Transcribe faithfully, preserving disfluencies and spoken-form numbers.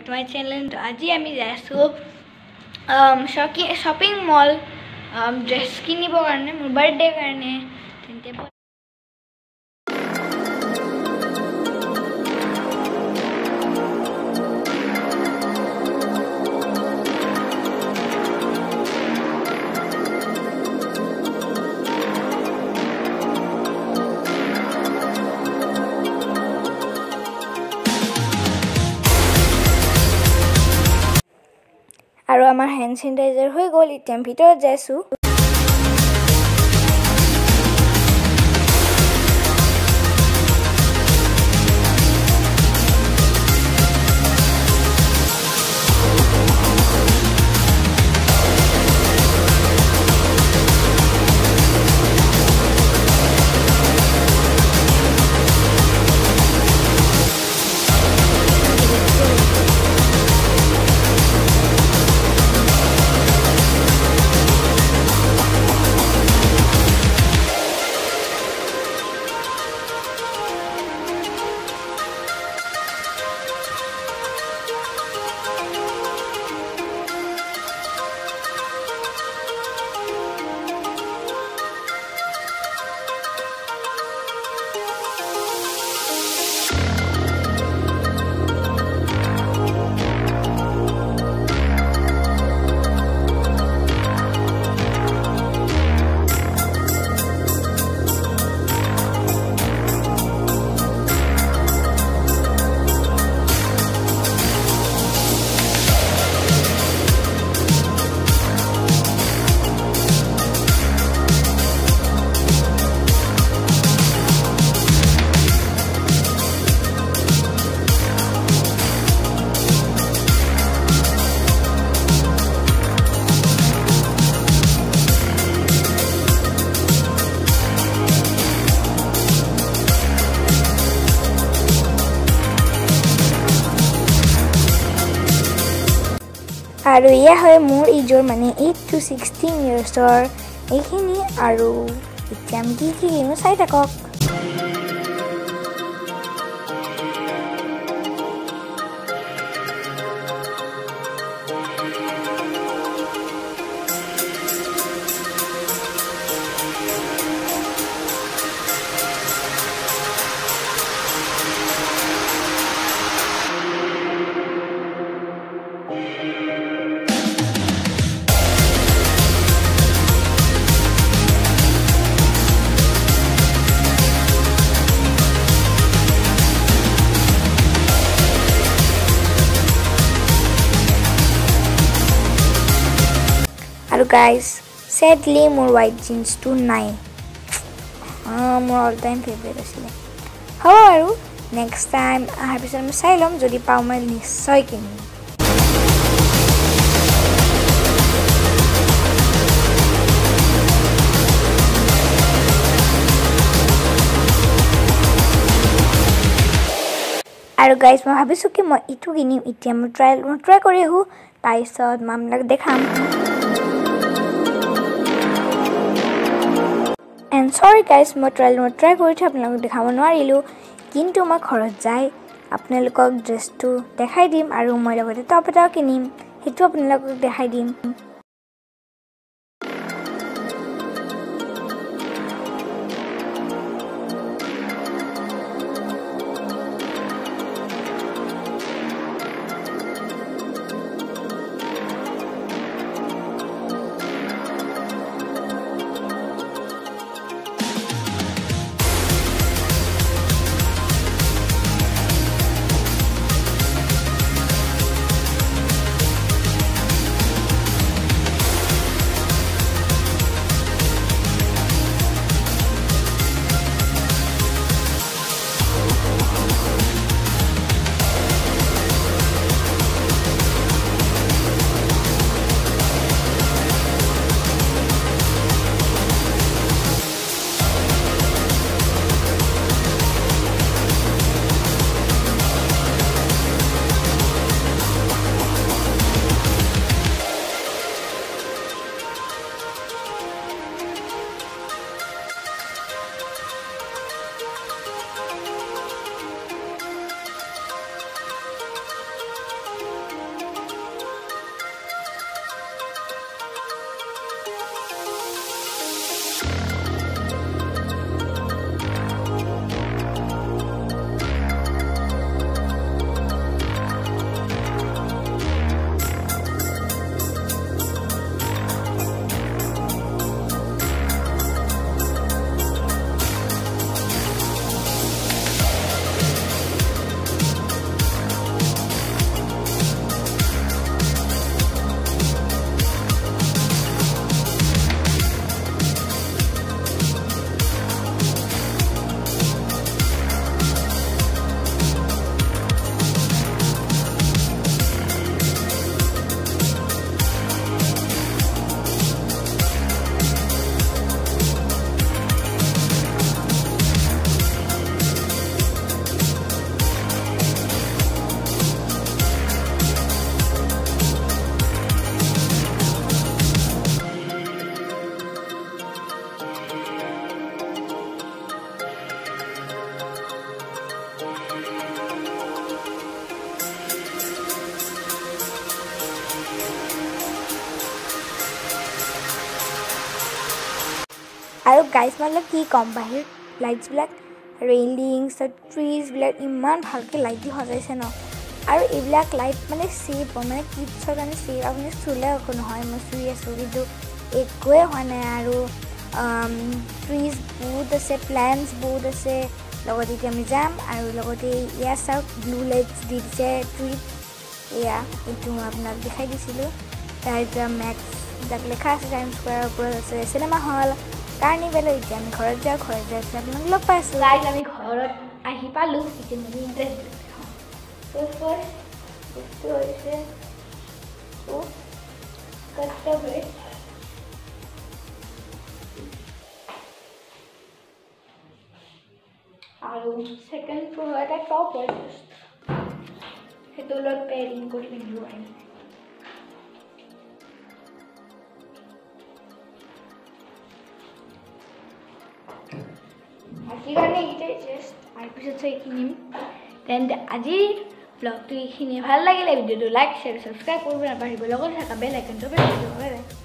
to my channel. So aji ami jaisu um shopping shopping mall um dress kinibo karone mor birthday karone tente আৰু আমাৰ hand sanitizer হৈ গ'ল এতিয়া ভিতৰত যাইছো আৰু ইয়া হয় মোৰ ইজৰ মানে eight to sixteen ইয়াৰ্ছৰ এইখিনি আৰু এতিয়া আমি কি কি কিনো চাই থাকক আৰু গাইস sadly মোৰ white jeans to নাই আ মোৰ all time favorite আছিল হ'ব আৰু next time আহাৰ পিছত আমি চাই লম যদি পাও মই নিশ্চয় কিনিম আৰু গাইস মই ভাবিছো কি মই ইটো কিনিম এতিয়া মই ট্রায়াল ট্রাই কৰি হু তাইছত মামলাক দেখাম And sorry guys, মই ট্রায়াল মই ট্রাই কৰিছো আপোনালোকক দেখাব নোৱাৰিলো কিন্তু মই ঘৰত যাই আপোনালোকক ড্ৰেছটো দেখাই দিম আৰু মই লগতে টপ এটাও কিনিম হেতু আপোনালোকক দেখাই দিম আৰু গাইজ মানে কি ক'ম বাহিৰ লাইটছবিলাক ৰেইলিংছ ট্ৰিজবিলাক ইমান ভালকৈ লাইট দি সজাইছে ন আৰু এইবিলাক লাইট মানে চেফ মানে কিডছৰ কাৰণে চেফ আপুনি চুলে একো নহয় মই চুই আছোঁ কিন্তু একোৱে হোৱা নাই আৰু ট্ৰিজ বহুত আছে প্লেণ্টছ বহুত আছে লগতে এতিয়া আমি যাম আৰু লগতে এয়া চাওক ব্লু লাইটছ দি দিছে ট্ৰিত এয়া এইটো মই আপোনাক দেখাই দিছিলোঁ তাৰ এতিয়া মেক্স যাক লেখা আছে টাইম স্কুৱাৰৰ ওপৰত আছে চিনেমা হল কাৰ্নিভেলৰ এতিয়া আমি ঘৰত যাওঁ ঘৰত যাই পেলাই আপোনাক লগ পাইছোঁ লাইট আমি ঘৰত আহি পালোঁ এতিয়া আমি ইণ্টাৰেষ্ট বস্তু হৈছে কৰ্তব্য আৰু ছেকেণ্ড ফ্ল'ৰ এটা টপ হয় সেইটো লগত পেয়াৰিং কৰি পিন্ধিব পাৰিম আজিৰ কাৰণে এইকেইটাই জাষ্ট আৰু পিছত চাই কিনিম তেন্তে আজিৰ ব্লগটো এইখিনিয়ে ভাল লাগিলে ভিডিঅ'টো লাইক শ্বেয়াৰ ছাবস্ক্ৰাইব কৰিব নাপাহৰিব লগতে থকা বেল আইকনটো প্ৰেছ কৰিব